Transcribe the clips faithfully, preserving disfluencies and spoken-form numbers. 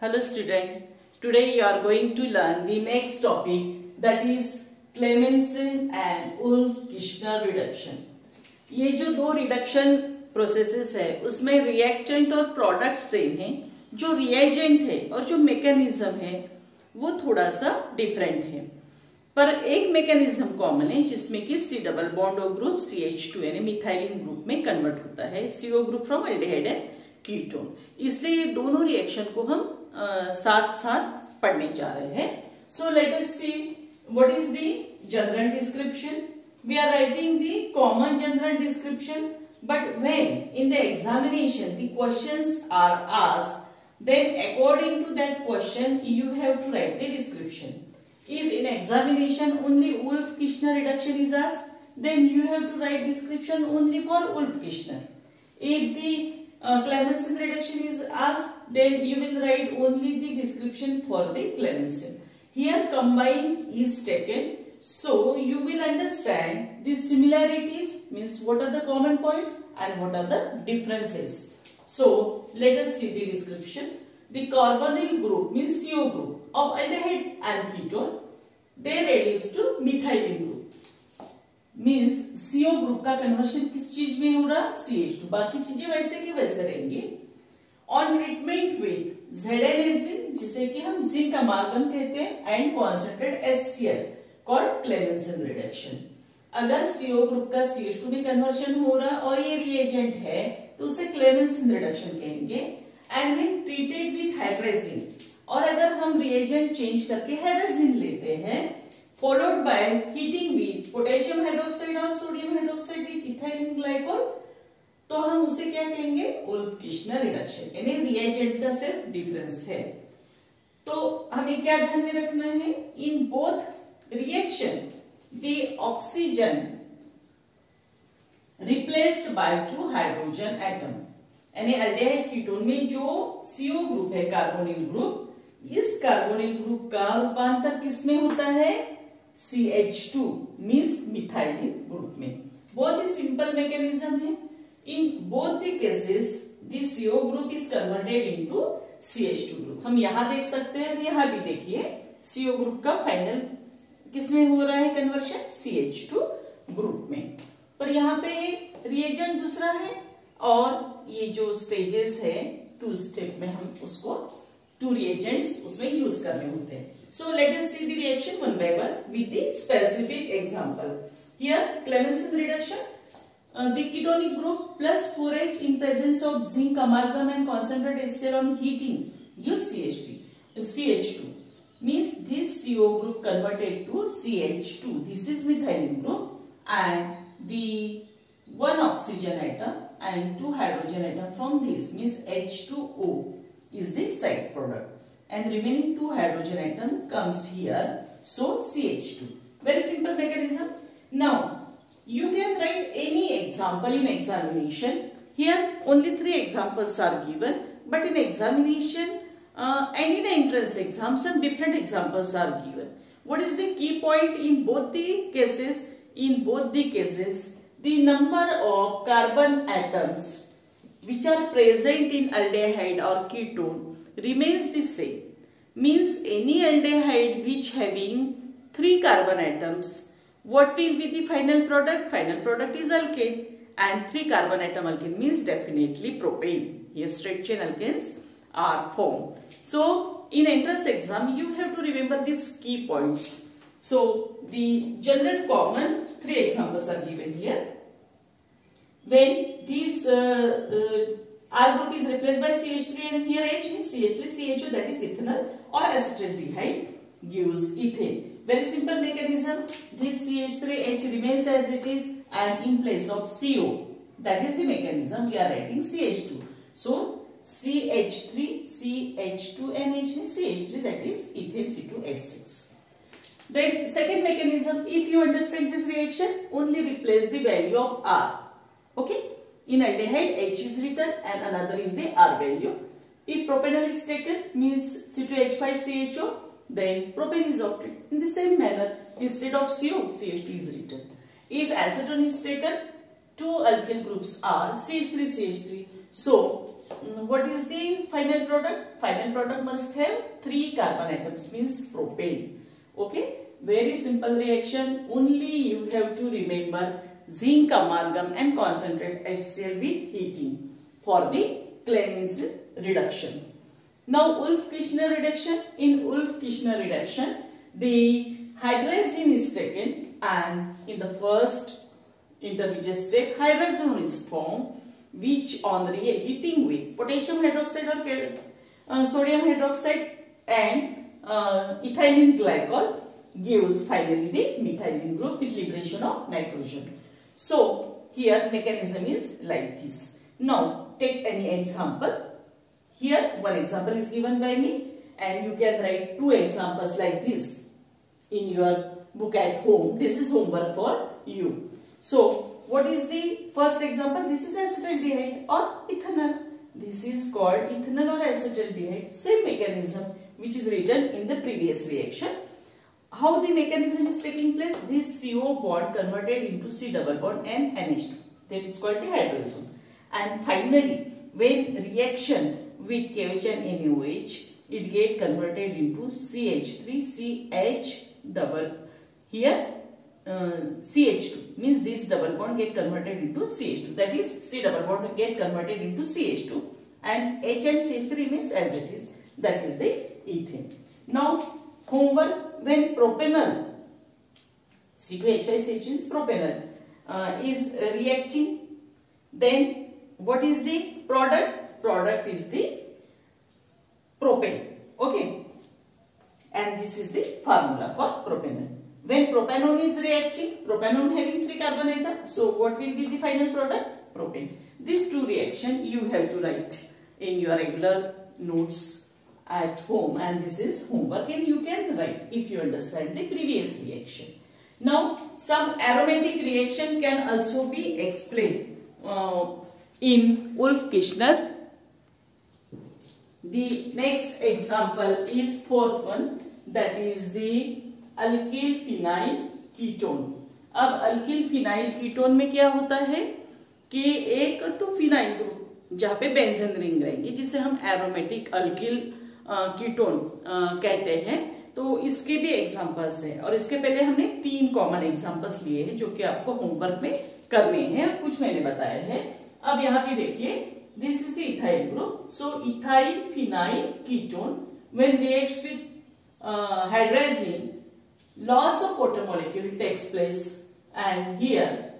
Hello student, today you are going to learn the next topic that is Clemmensen and Wolff-Kishner reduction. ये जो दो reduction processes है उसमें reactant और product same है, जो रिएजेंट है और जो मैकेनिज्म है वो थोड़ा सा डिफरेंट है, पर एक मैकेनिज्म कॉमन है जिसमें कि C double bond O group C H two यानी मिथाइलिन ग्रुप में कन्वर्ट होता है CO group from aldehyde and ketone. इसलिए ये दोनों रिएक्शन को हम आ, साथ साथ पढ़ने जा रहे हैं। So let us see what is the general description. We are writing the common general description, but when in the examination the questions are asked, then according to that question you have to write the description. If in examination only Wolff-Kishner reduction is asked, then you have to write description only for Wolff-Kishner. If the uh, Clemmensen reduction is asked, then you will write only the description for the Clemmensen. Here combine is taken, so you will understand the similarities, means what are the common points and what are the differences. So let us see the description. The carbonyl group means C O group of aldehyde and ketone, they reduce to methylene group. Means C O group का conversion किस चीज में हो रहा? C H two. बाकी चीजें वैसे की वैसे रहेंगे. On treatment with Zn-azine, जिसे कि हम जिंक अमालगम कहते हैं, and concentrated H C l called Clemmensen reduction. अगर C O ग्रुप का C H टू में कन्वर्शन हो रहा और ये रिएजेंट है तो उसे Clemmensen रिडक्शन कहेंगे. And when treated with hydrogen, और अगर हम रिएजेंट चेंज करके हाइड्रोजन लेते हैं followed by heating with potassium hydroxide और sodium hydroxide with ethylene glycol, तो हम उसे क्या कहेंगे? Wolff-Kishner reduction. यानी रिएजेंट का सिर्फ डिफरेंस है. तो हमें क्या ध्यान में रखना है? In both reaction the oxygen replaced by two hydrogen atom. यानी एल्डिहाइड कीटोन में जो सीओ ग्रुप है कार्बोनिल ग्रुप, इस कार्बोनिल ग्रुप का रूपांतर किसमें होता है? C H two means methylene group में. बहुत ही सिंपल मैकेनिज्म है. In both the cases the CO group is converted into C H two group. हम यहां देख सकते हैं, यहां भी देखिए सीओ ग्रुप का फाइनल किसमें हो रहा है conversion? C H two group में. पर यहाँ पे रिएजेंट दूसरा है और ये जो स्टेजेस है टू स्टेप में हम उसको टू रिएजेंट्स उसमें यूज करने होते हैं. So let us see the reaction one by one with the specific example. Here Clemmensen reduction, uh, the ketonic group plus four H in presence of zinc amalgam and concentrated H C l on heating gives C H two. C H two means this C O group converted to C H two. This is methylene group and the one oxygen atom and two hydrogen atom from this means H two O is the side product and remaining two hydrogen atom comes here, so C H two. Very simple mechanism. Now you can write any example in examination. Here only three examples are given, but in examination uh, and in entrance exam some different examples are given. What is the key point in both the cases? In both the cases, the number of carbon atoms which are present in aldehyde or ketone remains the same. Means any aldehyde which having three carbon atoms, what will be the final product? Final product is alkane, and three carbon atom alkane means definitely propane. Here straight chain alkanes are formed. So in entrance exam you have to remember these key points. So the general common three examples are given here. When this uh, uh, R group is replaced by C H three and here H means C H three C H O, that is ethanol or acetaldehyde gives ethane. Very simple mechanism. This C H three H remains as it is and in place of C O, that is the mechanism we are writing C H two. So C H three C H two and H means C H three, that is ethane C two H six. Then second mechanism, if you understand this reaction, only replace the value of R. Okay, in aldehyde H is written and another is the R value. If propanol is taken means C two H five C H O, then propane is obtained. In the same manner, instead of C O, C H two is written. If acetone is taken, two alkyl groups are C H three C H three. So what is the final product? Final product must have three carbon atoms, means propane. Okay, very simple reaction. Only you have to remember zinc amalgam and concentrate HCl with heating for the Clemens reduction. Now Wolff-Kishner reduction. In Wolff-Kishner reduction, the hydrazine is taken, and in the first intermediate step, hydrazine is formed, which on the heating with potassium hydroxide or uh, sodium hydroxide and uh, ethylene glycol gives finally the methylene group with liberation of nitrogen. So here mechanism is like this. Now take any example. Here one example is given by me, and you can write two examples like this in your book at home. This is homework for you. So what is the first example? This is acetaldehyde or ethanol. This is called ethanol or acetaldehyde. Same mechanism which is written in the previous reaction. How the mechanism is taking place? This C O bond converted into C double bond and N H two. That is called the hydrazone. And finally, when reaction with K H and N O H, it get converted into C H three, C H double. Here uh, C H two means this double bond get converted into C H two. That is C double bond get converted into C H two, and H and C H three remains as it is. That is the ethane. Now homework, when propanol C two H five C H is propanol uh, is uh, reacting, then what is the product? Product is the propane. Okay, and this is the formula for propanol. When propanone is reacting, propanone having three carbon atoms, so what will be the final product? Propane. These two reactions you have to write in your regular notes at home, and this is homework, and you can write if you understand the previous reaction. Now some aromatic reaction can also be explained uh, in Wolff-Kishner. The next example is fourth one, that is the alkyl phenyl ketone. अब alkyl phenyl ketone में क्या होता है कि एक तो phenyl group जहाँ पे बेंजीन रिंग रहेंगी, जिसे हम एरोमेटिक अल्किल कीटोन कहते हैं. तो इसके भी एग्जांपल्स हैं, और इसके पहले हमने तीन कॉमन एग्जांपल्स लिए हैं जो कि आपको होमवर्क में करने हैं, कुछ मैंने बताया है. अब यहाँ पे देखिए, this is the ethyl group. So ethyl phenyl ketone when reacts with hydrazine, loss of water molecule takes place, and here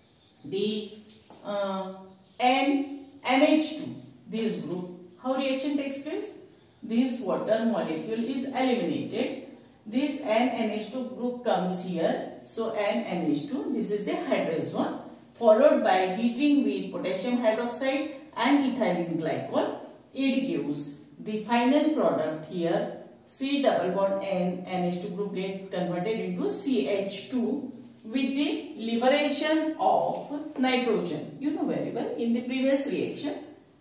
the uh, N N H two, this group, how reaction takes place? This water molecule is eliminated. This N N H two group comes here, so N N H two, this is the hydrazone, followed by heating with potassium hydroxide and ethylene glycol. It gives the final product here. C double bond N N H two group get converted into C H two with the liberation of nitrogen. You know very well, in the previous reaction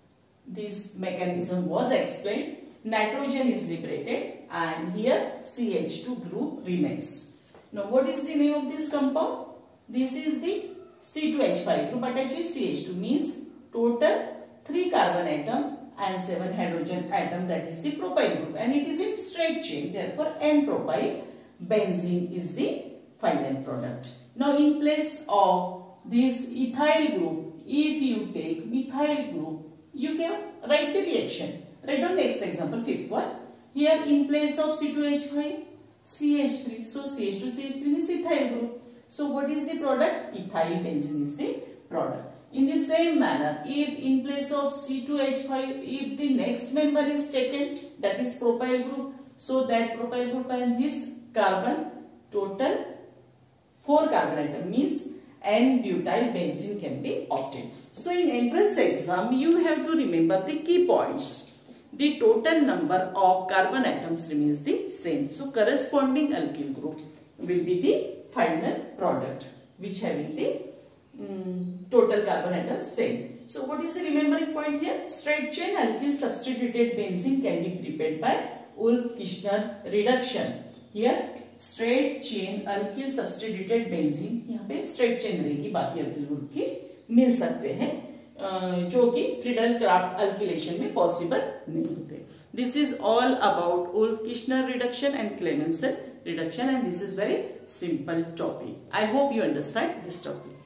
this mechanism was explained. Nitrogen is liberated, and here C H two group remains. Now what is the name of this compound? This is the C two H five group attached with C H two, means total three carbon atom and seven hydrogen atom, that is the propyl group, and it is in straight chain, therefore N propyl benzene is the final product. Now in place of this ethyl group, if you take methyl group, you can write the reaction. Write down next example, fifth one. Here in place of C two H five, C H three, so C H two C H three means ethyl group. So what is the product? Ethyl benzene is the product. In the same manner, if in place of C two H five, if the next member is taken, that is propyl group, so that propyl group and this carbon, total four carbon atom, means N-butyl benzene can be obtained. So in entrance exam, you have to remember the key points. The total number of carbon atoms remains the same. So corresponding alkyl group will be the final product, which having the um, total carbon atoms same. So what is the remembering point here? Straight chain alkyl substituted benzene can be prepared by Wolff-Kishner reduction. Here straight chain alkyl substituted benzene, यहाँ पे straight chain रहेगी, बाकी alkyl group की मिल सकते हैं. जो कि Friedel craft अल्किलेशन में पॉसिबल नहीं होते. This is all about Wolff-Kishner reduction and Clemmensen reduction, and this is very simple topic. I hope you understand this topic.